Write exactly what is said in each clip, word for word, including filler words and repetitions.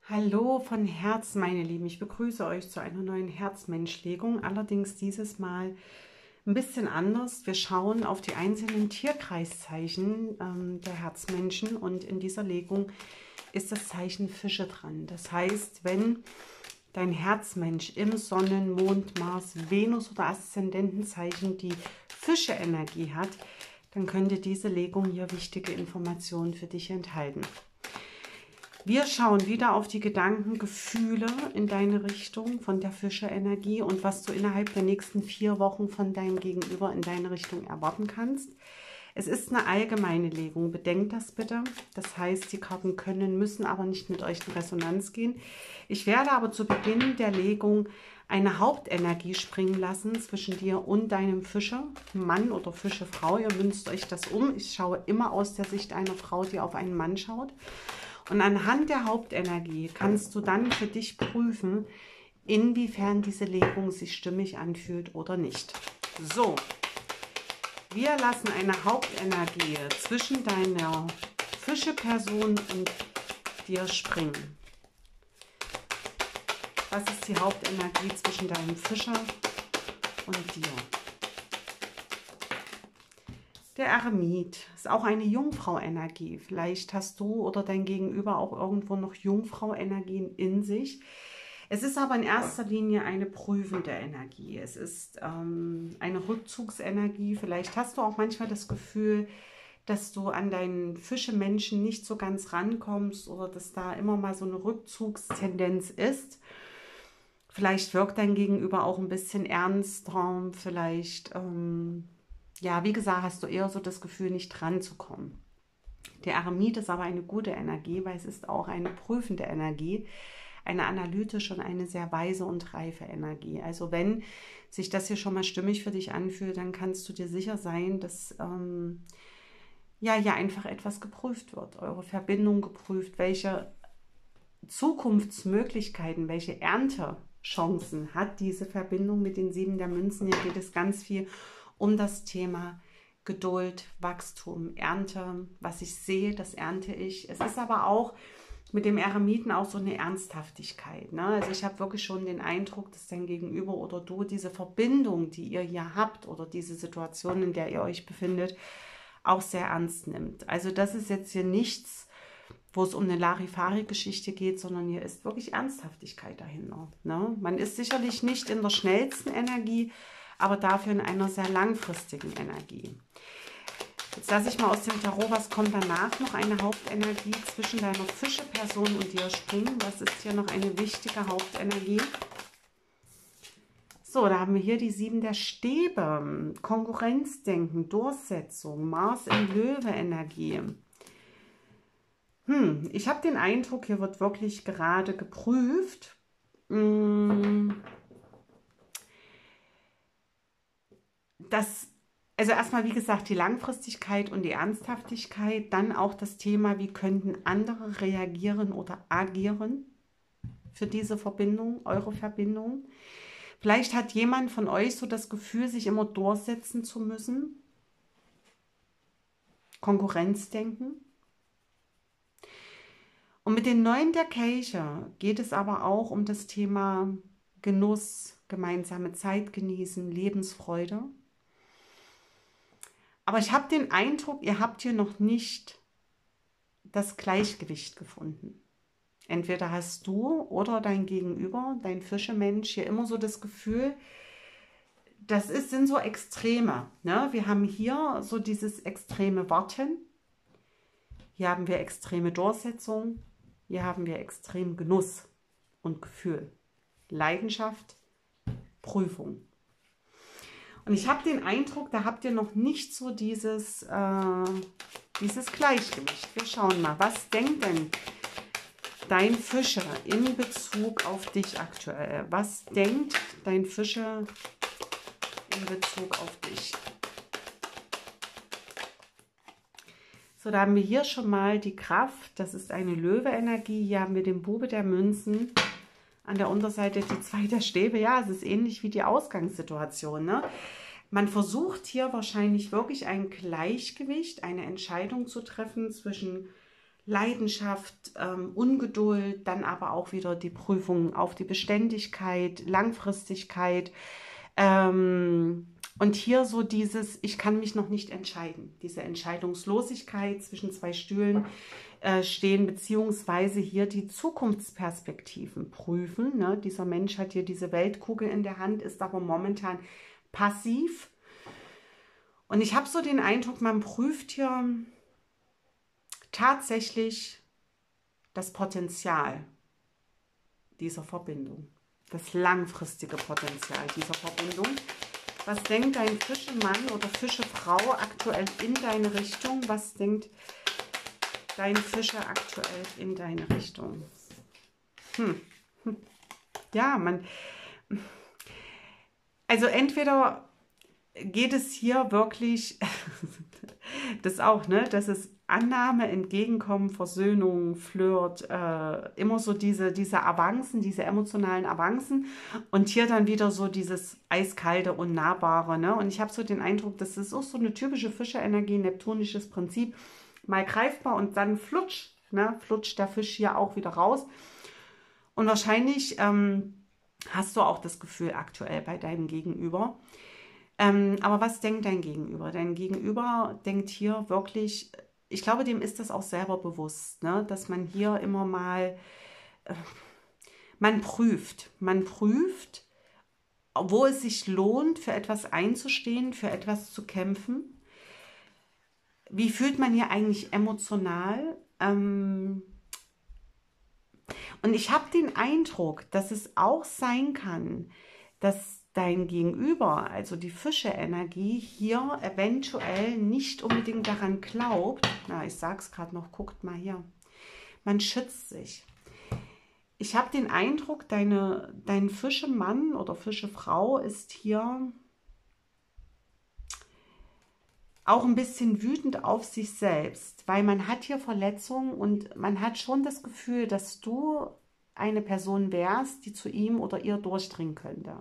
Hallo von Herzen, meine Lieben. Ich begrüße euch zu einer neuen Herzmenschlegung. Allerdings dieses Mal ein bisschen anders. Wir schauen auf die einzelnen Tierkreiszeichen ähm, der Herzmenschen und in dieser Legung ist das Zeichen Fische dran. Das heißt, wenn dein Herzmensch im Sonnen-, Mond-, Mars-, Venus- oder Aszendentenzeichen die Fische-Energie hat, dann könnte diese Legung hier wichtige Informationen für dich enthalten. Wir schauen wieder auf die Gedanken, Gefühle in deine Richtung von der Fische-Energie und was du innerhalb der nächsten vier Wochen von deinem Gegenüber in deine Richtung erwarten kannst. Es ist eine allgemeine Legung, bedenkt das bitte. Das heißt, die Karten können, müssen aber nicht mit euch in Resonanz gehen. Ich werde aber zu Beginn der Legung eine Hauptenergie springen lassen zwischen dir und deinem Fische, Mann oder Fische-Frau. Ihr münzt euch das um. Ich schaue immer aus der Sicht einer Frau, die auf einen Mann schaut. Und anhand der Hauptenergie kannst du dann für dich prüfen, inwiefern diese Legung sich stimmig anfühlt oder nicht. So, wir lassen eine Hauptenergie zwischen deiner Fische-Person und dir springen. Was ist die Hauptenergie zwischen deinem Fischer und dir? Der Eremit ist auch eine Jungfrau-Energie. Vielleicht hast du oder dein Gegenüber auch irgendwo noch Jungfrau-Energien in sich. Es ist aber in erster Linie eine prüfende Energie. Es ist ähm, eine Rückzugsenergie. Vielleicht hast du auch manchmal das Gefühl, dass du an deinen Fische-Menschen nicht so ganz rankommst oder dass da immer mal so eine Rückzugstendenz ist. Vielleicht wirkt dein Gegenüber auch ein bisschen ernster, vielleicht... Ähm, Ja, wie gesagt, hast du eher so das Gefühl, nicht dran zu kommen. Der Eremit ist aber eine gute Energie, weil es ist auch eine prüfende Energie, eine analytische und eine sehr weise und reife Energie. Also wenn sich das hier schon mal stimmig für dich anfühlt, dann kannst du dir sicher sein, dass ähm, ja hier einfach etwas geprüft wird, eure Verbindung geprüft, welche Zukunftsmöglichkeiten, welche Erntechancen hat diese Verbindung mit den sieben der Münzen. Hier geht es ganz viel um das Thema Geduld, Wachstum, Ernte. Was ich sehe, das ernte ich. Es ist aber auch mit dem Eremiten auch so eine Ernsthaftigkeit. Ne? Also ich habe wirklich schon den Eindruck, dass dein Gegenüber oder du diese Verbindung, die ihr hier habt oder diese Situation, in der ihr euch befindet, auch sehr ernst nimmt. Also das ist jetzt hier nichts, wo es um eine Larifari-Geschichte geht, sondern hier ist wirklich Ernsthaftigkeit dahinter. Ne? Man ist sicherlich nicht in der schnellsten Energie, aber dafür in einer sehr langfristigen Energie. Jetzt lasse ich mal aus dem Tarot, was kommt danach noch, eine Hauptenergie zwischen deiner Fische-Person und dir springen. Was ist hier noch eine wichtige Hauptenergie? So, da haben wir hier die sieben der Stäbe, Konkurrenzdenken, Durchsetzung, Mars in Löwe-Energie. Hm, ich habe den Eindruck, hier wird wirklich gerade geprüft. Hm, Das, also erstmal, wie gesagt, die Langfristigkeit und die Ernsthaftigkeit, dann auch das Thema, wie könnten andere reagieren oder agieren für diese Verbindung, eure Verbindung. Vielleicht hat jemand von euch so das Gefühl, sich immer durchsetzen zu müssen. Konkurrenzdenken. Und mit den Neuen der Kelche geht es aber auch um das Thema Genuss, gemeinsame Zeit genießen, Lebensfreude. Aber ich habe den Eindruck, ihr habt hier noch nicht das Gleichgewicht gefunden. Entweder hast du oder dein Gegenüber, dein Fischemensch, hier immer so das Gefühl, das ist, sind so Extreme. Ne? Wir haben hier so dieses extreme Warten. Hier haben wir extreme Durchsetzung. Hier haben wir extrem Genuss und Gefühl. Leidenschaft, Prüfung. Und ich habe den Eindruck, da habt ihr noch nicht so dieses, äh, dieses Gleichgewicht. Wir schauen mal, was denkt denn dein Fische in Bezug auf dich aktuell? Was denkt dein Fische in Bezug auf dich? So, da haben wir hier schon mal die Kraft. Das ist eine Löwe-Energie. Hier haben wir den Bube der Münzen. An der Unterseite die zwei der Stäbe. Ja, es ist ähnlich wie die Ausgangssituation. Ne? Man versucht hier wahrscheinlich wirklich ein Gleichgewicht, eine Entscheidung zu treffen zwischen Leidenschaft, ähm, Ungeduld, dann aber auch wieder die Prüfung auf die Beständigkeit, Langfristigkeit. Ähm, und hier so dieses, ich kann mich noch nicht entscheiden, diese Entscheidungslosigkeit zwischen zwei Stühlen äh, stehen, beziehungsweise hier die Zukunftsperspektiven prüfen. Ne? Dieser Mensch hat hier diese Weltkugel in der Hand, ist aber momentan passiv. Und ich habe so den Eindruck, man prüft hier tatsächlich das Potenzial dieser Verbindung, das langfristige Potenzial dieser Verbindung. Was denkt dein Fischemann oder Fischefrau aktuell in deine Richtung? Was denkt dein Fische aktuell in deine Richtung? Hm. Hm. Ja, man... Also entweder geht es hier wirklich, das auch, ne, das ist Annahme, Entgegenkommen, Versöhnung, Flirt, äh, immer so diese, diese Avancen, diese emotionalen Avancen und hier dann wieder so dieses Eiskalte und Nahbare, ne? Und ich habe so den Eindruck, das ist auch so eine typische Fischerenergie, neptunisches Prinzip, mal greifbar und dann flutsch, ne, flutscht der Fisch hier auch wieder raus. Und wahrscheinlich ähm, hast du auch das Gefühl aktuell bei deinem Gegenüber. Ähm, aber was denkt dein Gegenüber? Dein Gegenüber denkt hier wirklich, ich glaube, dem ist das auch selber bewusst, ne? Dass man hier immer mal, äh, man prüft, man prüft, wo es sich lohnt, für etwas einzustehen, für etwas zu kämpfen. Wie fühlt man hier eigentlich emotional? Ähm, und ich habe den Eindruck, dass es auch sein kann, dass dein Gegenüber, also die Fische-Energie, hier eventuell nicht unbedingt daran glaubt, na, ich sage es gerade noch, guckt mal hier, man schützt sich. Ich habe den Eindruck, deine, dein Fischemann oder Fischefrau ist hier auch ein bisschen wütend auf sich selbst, weil man hat hier Verletzungen und man hat schon das Gefühl, dass du eine Person wärst, die zu ihm oder ihr durchdringen könnte.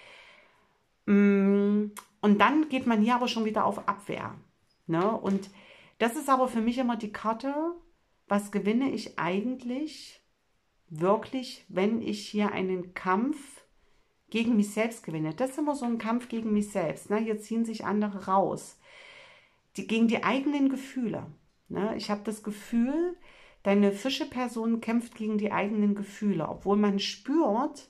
Und dann geht man hier aber schon wieder auf Abwehr. Ne? Und das ist aber für mich immer die Karte, was gewinne ich eigentlich wirklich, wenn ich hier einen Kampf gegen mich selbst gewinne. Das ist immer so ein Kampf gegen mich selbst. Ne? Hier ziehen sich andere raus. Die, gegen die eigenen Gefühle. Ne? Ich habe das Gefühl, deine Fische-Person kämpft gegen die eigenen Gefühle, obwohl man spürt,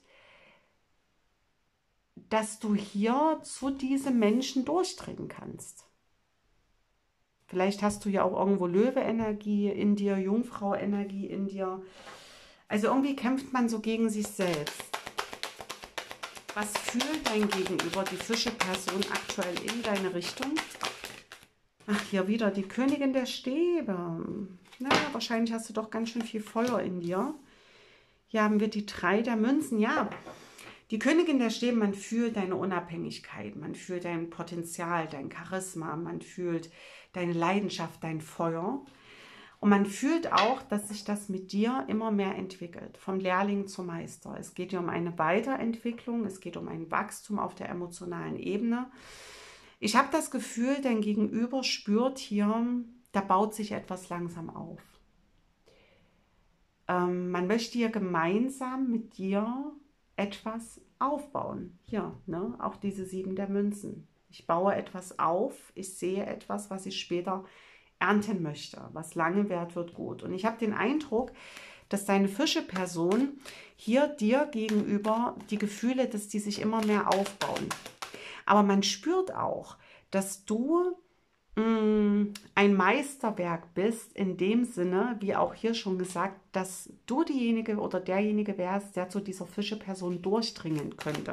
dass du hier zu diesem Menschen durchdringen kannst. Vielleicht hast du ja auch irgendwo Löwe-Energie in dir, Jungfrau-Energie in dir. Also irgendwie kämpft man so gegen sich selbst. Was fühlt dein Gegenüber, die Fische-Person, aktuell in deine Richtung? Ach, hier wieder die Königin der Stäbe. Na, wahrscheinlich hast du doch ganz schön viel Feuer in dir. Hier haben wir die drei der Münzen. Ja, die Königin der Stäbe, man fühlt deine Unabhängigkeit, man fühlt dein Potenzial, dein Charisma, man fühlt deine Leidenschaft, dein Feuer. Und man fühlt auch, dass sich das mit dir immer mehr entwickelt, vom Lehrling zum Meister. Es geht hier um eine Weiterentwicklung, es geht um ein Wachstum auf der emotionalen Ebene. Ich habe das Gefühl, dein Gegenüber spürt hier, da baut sich etwas langsam auf. Ähm, man möchte hier gemeinsam mit dir etwas aufbauen. Hier, ne? Auch diese sieben der Münzen. Ich baue etwas auf, ich sehe etwas, was ich später ernten möchte. Was lange währt, wird gut. Und ich habe den Eindruck, dass deine Fische-Person hier dir gegenüber die Gefühle, dass die sich immer mehr aufbauen. Aber man spürt auch, dass du mh, ein Meisterwerk bist, in dem Sinne, wie auch hier schon gesagt, dass du diejenige oder derjenige wärst, der zu dieser Fische-Person durchdringen könnte.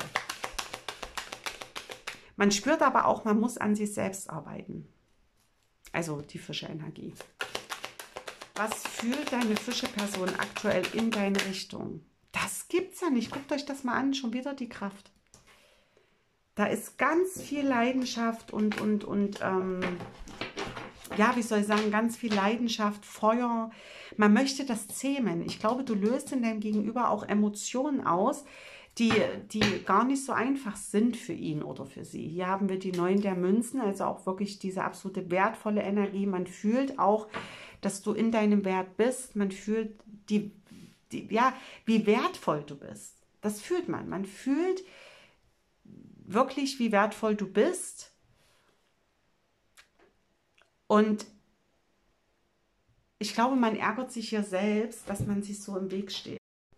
Man spürt aber auch, man muss an sich selbst arbeiten. Also die Fische-Energie. Was fühlt deine Fische-Person aktuell in deine Richtung? Das gibt's ja nicht. Guckt euch das mal an, schon wieder die Kraft. Da ist ganz viel Leidenschaft und, und, und ähm, ja, wie soll ich sagen, ganz viel Leidenschaft, Feuer. Man möchte das zähmen. Ich glaube, du löst in deinem Gegenüber auch Emotionen aus, die, die gar nicht so einfach sind für ihn oder für sie. Hier haben wir die Neun der Münzen, also auch wirklich diese absolute wertvolle Energie. Man fühlt auch, dass du in deinem Wert bist. Man fühlt, die, die, ja, wie wertvoll du bist. Das fühlt man. Man fühlt wirklich, wie wertvoll du bist. Und ich glaube, man ärgert sich hier selbst, dass man sich so im Weg steht.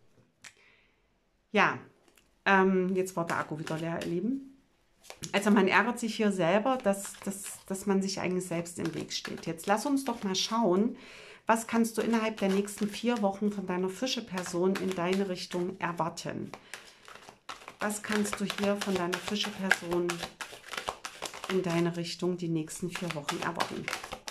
Ja, ähm, jetzt war der Akku wieder leer, ihr Lieben. Also man ärgert sich hier selber, dass, dass, dass man sich eigentlich selbst im Weg steht. Jetzt lass uns doch mal schauen, was kannst du innerhalb der nächsten vier Wochen von deiner Fische-Person in deine Richtung erwarten? Was kannst du hier von deiner Fische-Person in deine Richtung die nächsten vier Wochen erwarten?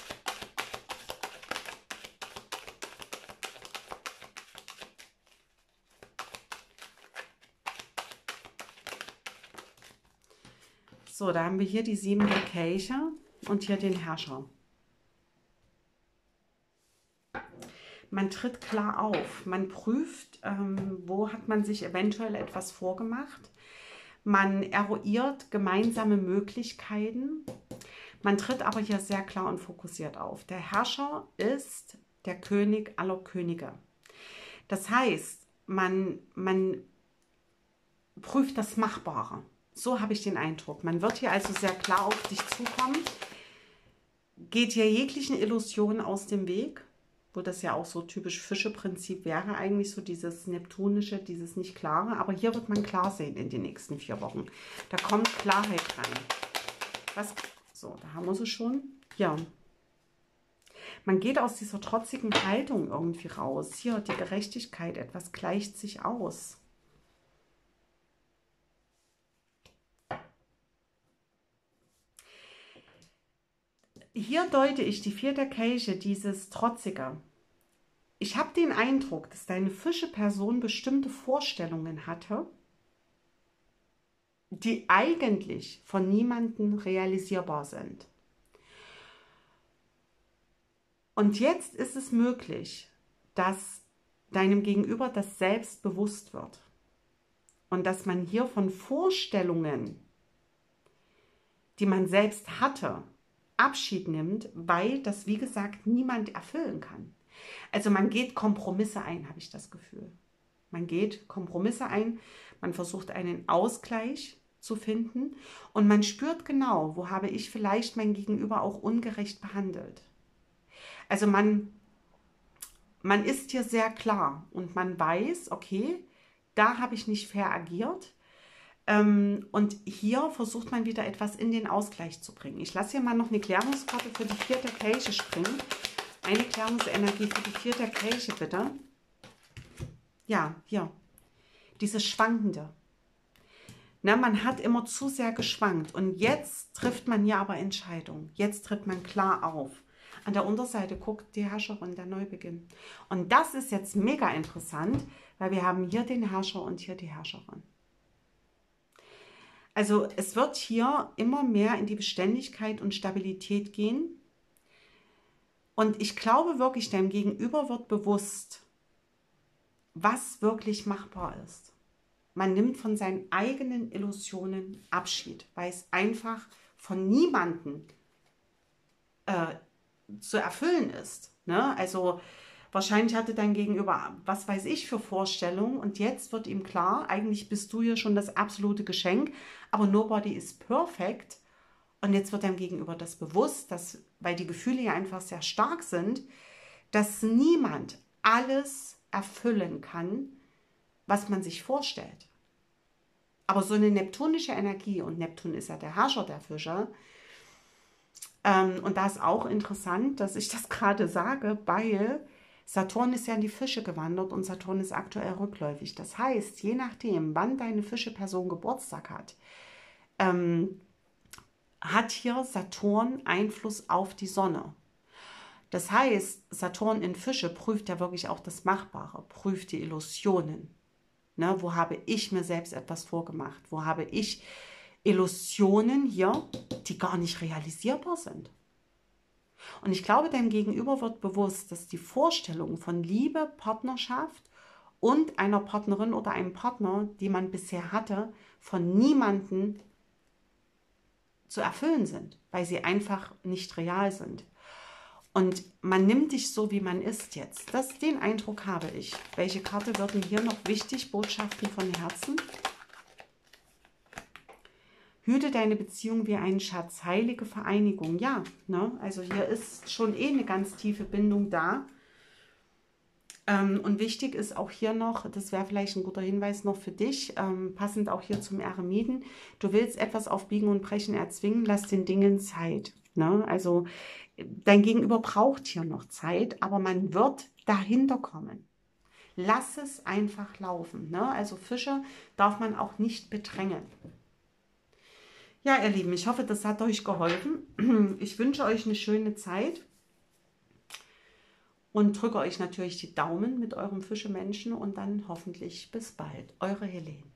So, da haben wir hier die sieben der Kelche und hier den Herrscher. Man tritt klar auf, man prüft, ähm, wo hat man sich eventuell etwas vorgemacht. Man eruiert gemeinsame Möglichkeiten. Man tritt aber hier sehr klar und fokussiert auf. Der Herrscher ist der König aller Könige. Das heißt, man, man prüft das Machbare. So habe ich den Eindruck. Man wird hier also sehr klar auf dich zukommen, geht hier jeglichen Illusionen aus dem Weg, wo das ja auch so typisch Fische-Prinzip wäre, eigentlich so dieses Neptunische, dieses nicht Klare. Aber hier wird man klar sehen in den nächsten vier Wochen. Da kommt Klarheit rein. Was? So, da haben wir sie schon. Ja. Man geht aus dieser trotzigen Haltung irgendwie raus. Hier, die Gerechtigkeit, etwas gleicht sich aus. Hier deute ich die vier der Kelche, dieses Trotzige. Ich habe den Eindruck, dass deine Fische-Person bestimmte Vorstellungen hatte, die eigentlich von niemandem realisierbar sind. Und jetzt ist es möglich, dass deinem Gegenüber das selbst bewusst wird. Und dass man hier von Vorstellungen, die man selbst hatte, Abschied nimmt, weil das, wie gesagt, niemand erfüllen kann. Also man geht Kompromisse ein, habe ich das Gefühl. Man geht Kompromisse ein, man versucht einen Ausgleich zu finden und man spürt genau, wo habe ich vielleicht mein Gegenüber auch ungerecht behandelt. Also man, man ist hier sehr klar und man weiß, okay, da habe ich nicht fair agiert. Und hier versucht man wieder etwas in den Ausgleich zu bringen. Ich lasse hier mal noch eine Klärungskarte für die vier der Kelche springen. Eine Klärungsenergie für die vier der Kelche, bitte. Ja, hier. Dieses Schwankende. Na, man hat immer zu sehr geschwankt. Und jetzt trifft man hier aber Entscheidungen. Jetzt tritt man klar auf. An der Unterseite guckt die Herrscherin, der Neubeginn. Und das ist jetzt mega interessant, weil wir haben hier den Herrscher und hier die Herrscherin. Also es wird hier immer mehr in die Beständigkeit und Stabilität gehen. Und ich glaube wirklich, deinem Gegenüber wird bewusst, was wirklich machbar ist. Man nimmt von seinen eigenen Illusionen Abschied, weil es einfach von niemandem äh, zu erfüllen ist. Ne? Also wahrscheinlich hatte dein Gegenüber, was weiß ich, für Vorstellungen und jetzt wird ihm klar, eigentlich bist du hier schon das absolute Geschenk, aber nobody is perfect. Und jetzt wird deinem Gegenüber das bewusst, dass, weil die Gefühle ja einfach sehr stark sind, dass niemand alles erfüllen kann, was man sich vorstellt. Aber so eine neptunische Energie, und Neptun ist ja der Herrscher der Fische, ähm, und da ist auch interessant, dass ich das gerade sage, weil Saturn ist ja in die Fische gewandert und Saturn ist aktuell rückläufig. Das heißt, je nachdem, wann deine Fische-Person Geburtstag hat, ähm, hat hier Saturn Einfluss auf die Sonne. Das heißt, Saturn in Fische prüft ja wirklich auch das Machbare, prüft die Illusionen. Ne, wo habe ich mir selbst etwas vorgemacht? Wo habe ich Illusionen hier, die gar nicht realisierbar sind? Und ich glaube, deinem Gegenüber wird bewusst, dass die Vorstellung von Liebe, Partnerschaft und einer Partnerin oder einem Partner, die man bisher hatte, von niemandem zu erfüllen sind, weil sie einfach nicht real sind. Und man nimmt dich so, wie man ist jetzt. Das, den Eindruck habe ich. Welche Karte würden hier noch wichtig? Botschaften von Herzen. Hüte deine Beziehung wie einen Schatz. Heilige Vereinigung. Ja, ne? Also hier ist schon eh eine ganz tiefe Bindung da. Ähm, und wichtig ist auch hier noch, das wäre vielleicht ein guter Hinweis noch für dich, ähm, passend auch hier zum Eremiten, du willst etwas auf Biegen und Brechen erzwingen, lass den Dingen Zeit. Ne? Also dein Gegenüber braucht hier noch Zeit, aber man wird dahinter kommen. Lass es einfach laufen. Ne? Also Fische darf man auch nicht bedrängen. Ja, ihr Lieben, ich hoffe, das hat euch geholfen. Ich wünsche euch eine schöne Zeit. Und drücke euch natürlich die Daumen mit eurem Fischemenschen und dann hoffentlich bis bald. Eure Helene.